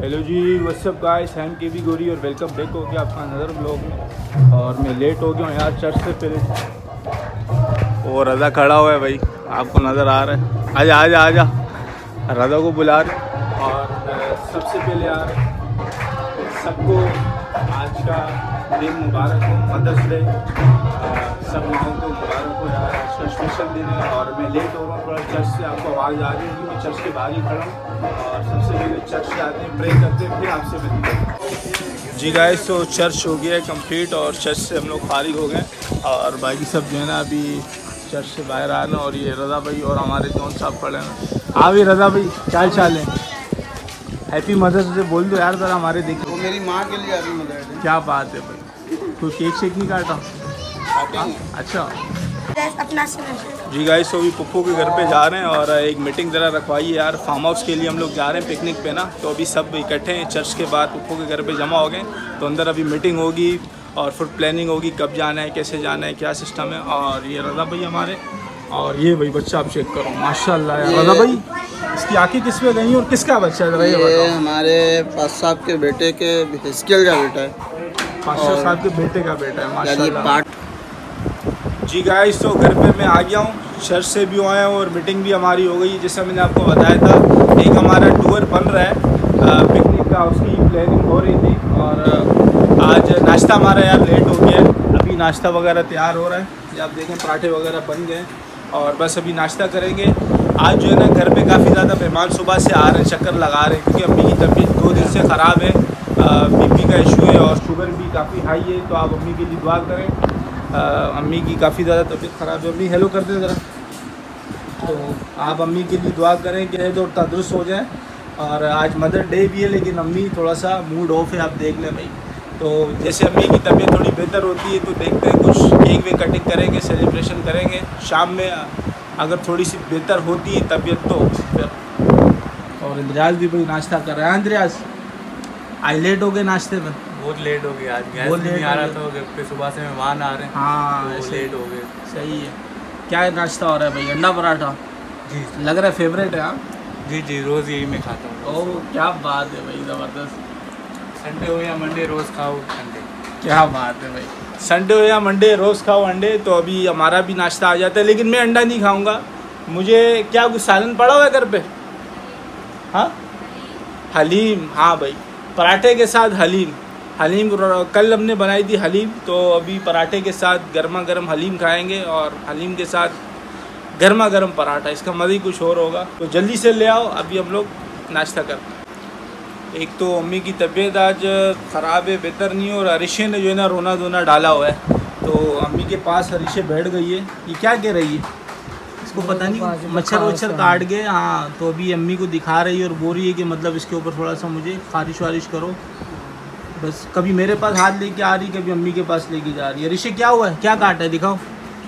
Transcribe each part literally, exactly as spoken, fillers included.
Hello जी, what's up guys, I am K B Gori और welcome back हो गया आपका नज़र ब्लॉग में। और मैं लेट हो गया हूँ यार चर्च से पहले। और रज़ा खड़ा हुआ है भाई, आपको नज़र आ रहा है। आजा आजा आजा, रज़ा को बुला रहे। और सबसे पहले यार सबको आज का दिन मुबारक हो, मदर्स डे सब लोगों को मुबारक हो यार। आज का स्पेशल दिन है और मैं लेट हो रहा हूँ थोड़ा चर्च से। आपको आवाज़ आ रही है कि मैं चर्च के बाहर ही खड़ा हूँ। और सबसे पहले चर्च से आते हैं, प्रे करते हैं, फिर आपसे मिलते हैं। जी गाइस, तो चर्च हो गया है कंप्लीट और चर्च से हम लोग फारिग हो गए। और बाकी सब जो है ना अभी चर्च से बाहर आ रहे हैं। और ये रज़ा भाई और हमारे जौन साहब खड़े हैं। हाँ भी रज़ा भाई, क्या चाल है? हैप्पी मदर्स डे बोल दो यार ज़रा हमारे। देखो वो मेरी माँ के लिए अभी मदर्स डे। क्या बात है भाई, कोई केक शेक नहीं काटा? अच्छा अपना जी गाइस, तो अभी पप्पू के घर पे जा रहे हैं और एक मीटिंग ज़रा रखवाई है यार। फार्म हाउस के लिए हम लोग जा रहे हैं पिकनिक पे ना। तो अभी सब इकट्ठे हैं, चर्च के बाद पप्पू के घर पे जमा हो गए। तो अंदर अभी मीटिंग होगी और फिर प्लानिंग होगी कब जाना है, कैसे जाना है, क्या सिस्टम है। और ये रज़ा भाई हमारे, और ये भाई बच्चा आप चेक करो माशाल्लाह यार। रज़ा भाई इसकी आँखें किस पे गई और किसका बच्चा है? ये हमारे पास साहब के बेटे के हिस्केल का बेटा है। पाशा साहब के बेटे का बेटा है माशाल्लाह। पार्ट जी गाइस, तो घर पे मैं आ गया हूँ, चर्च से भी आए और मीटिंग भी हमारी हो गई। जैसा मैंने आपको बताया था, एक हमारा टूर बन रहा है पिकनिक का, उसकी प्लानिंग हो रही थी। और आज नाश्ता हमारा यार लेट हो गया है। अभी नाश्ता वगैरह तैयार हो रहा है, ये आप देखें पराठे वगैरह बन गए और बस अभी नाश्ता करेंगे। आज जो है ना घर पे काफ़ी ज़्यादा मेहमान सुबह से आ रहे हैं, चक्कर लगा रहे हैं, क्योंकि अम्मी की तबीयत दो दिन से ख़राब है। बीपी का इशू है और शुगर भी काफ़ी हाई है। तो आप अम्मी के लिए दुआ करें। आ, अम्मी की काफ़ी ज़्यादा तबीयत ख़राब है। अम्मी हेलो कर दें ज़रा। तो आप अम्मी के लिए दुआ करें कि तो तंदुरुस्त हो जाए। और आज मदर डे भी है, लेकिन अम्मी थोड़ा सा मूड ऑफ है, आप देख लें भाई। तो जैसे अम्मी की तबीयत थोड़ी बेहतर होती है तो देखते हैं कुछ केक वे कटिंग करेंगे, सेलिब्रेशन करेंगे शाम में। अगर थोड़ी सी बेहतर होती है तबीयत तो फिर। और इंद्रियाज भी भाई नाश्ता कर रहे हैं। इंद्रियाज आज लेट हो गए नाश्ते में? बहुत लेट हो गया, आज गैस नहीं आ रहा था। तो सुबह से मेहमान आ रहे हैं। हाँ तो लेट हो गए। सही है। क्या नाश्ता हो रहा है भाई? अंडा पराठा जी लग रहा है फेवरेट है। हाँ जी जी, रोज़ यही मैं खाता हूँ। ओह क्या बात है भाई, ज़बरदस्त। संडे हो या मंडे रोज़ खाओ अंडे। क्या बात है भाई, संडे हो या मंडे रोज़ खाओ अंडे। तो अभी हमारा भी नाश्ता आ जाता है, लेकिन मैं अंडा नहीं खाऊंगा। मुझे क्या कुछ सालन पड़ा हुआ है घर पे? हाँ हलीम, हाँ भाई पराठे के साथ हलीम। हलीम कल हमने बनाई थी हलीम, तो अभी पराठे के साथ गर्मा गर्म हलीम खाएंगे और हलीम के साथ गर्मा गर्म पराठा। इसका मज़ा ही कुछ और होगा। तो जल्दी से ले आओ, अभी हम लोग नाश्ता करते हैं। एक तो अम्मी की तबीयत आज ख़राब है, बेहतर नहीं है। और अरिशे ने जो है ना रोना धोना डाला हुआ है। तो अम्मी के पास अरिशे बैठ गई है। ये क्या कह रही है? इसको पता नहीं, मच्छर वच्छर काट गए। हाँ, तो अभी अम्मी को दिखा रही है और बोल रही है कि मतलब इसके ऊपर थोड़ा सा मुझे खारिश वारिश करो। बस कभी मेरे पास हाथ लेके आ रही, कभी अम्मी के पास लेके जा रही है। ऋषि क्या हुआ है, क्या काटा है दिखाओ।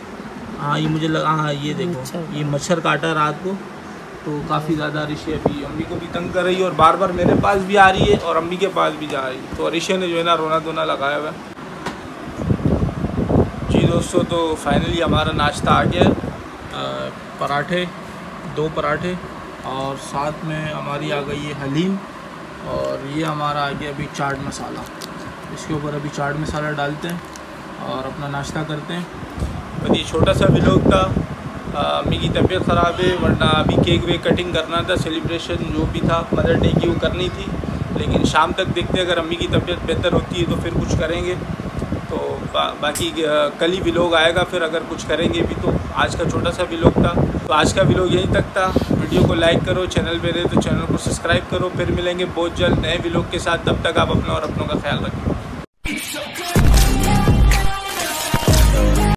हाँ ये मुझे लगा, हाँ ये देखो ये मच्छर काटा रात को। तो काफ़ी ज़्यादा ऋषि अभी अम्मी को भी तंग कर रही है और बार बार मेरे पास भी आ रही है और अम्मी के पास भी जा रही है। तो ऋषि ने जो है ना रोना धोना लगाया हुआ है। जी दोस्तों, तो फाइनली हमारा नाश्ता आ गया। पराठे, दो पराठे और साथ में हमारी आ गई है हलीम। और ये हमारा आ गया अभी चाट मसाला। इसके ऊपर अभी चाट मसाला डालते हैं और अपना नाश्ता करते हैं। बस ये छोटा सा व्लॉग था। अम्मी की तबीयत ख़राब है, वरना अभी केक वे कटिंग करना था, सेलिब्रेशन जो भी था मदर डे की वो करनी थी। लेकिन शाम तक देखते हैं, अगर अम्मी की तबीयत बेहतर होती है तो फिर कुछ करेंगे। तो बा, बाकी कल ही व्लॉग आएगा, फिर अगर कुछ करेंगे भी। तो आज का छोटा सा व्लॉग था। तो आज का व्लॉग यहीं तक था। वीडियो को लाइक करो, चैनल पे रहे तो चैनल को सब्सक्राइब करो। फिर मिलेंगे बहुत जल्द नए व्लॉग के साथ। तब तक आप अपना और अपनों का ख्याल रखें।